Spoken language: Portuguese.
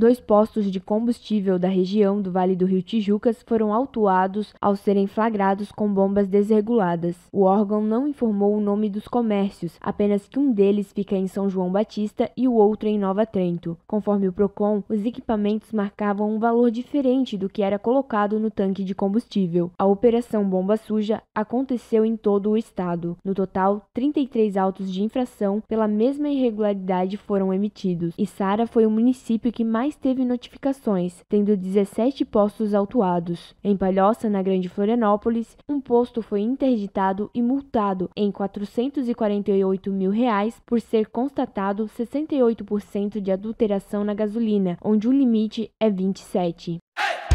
2 postos de combustível da região do Vale do Rio Tijucas foram autuados ao serem flagrados com bombas desreguladas. O órgão não informou o nome dos comércios, apenas que um deles fica em São João Batista e o outro em Nova Trento. Conforme o Procon, os equipamentos marcavam um valor diferente do que era colocado no tanque de combustível. A Operação Bomba Suja aconteceu em todo o estado. No total, 33 autos de infração pela mesma irregularidade foram emitidos. Içara foi o município que mais teve notificações, tendo 17 postos autuados. Em Palhoça, na Grande Florianópolis, um posto foi interditado e multado em R$ 448 mil por ser constatado 68% de adulteração na gasolina, onde o limite é 27.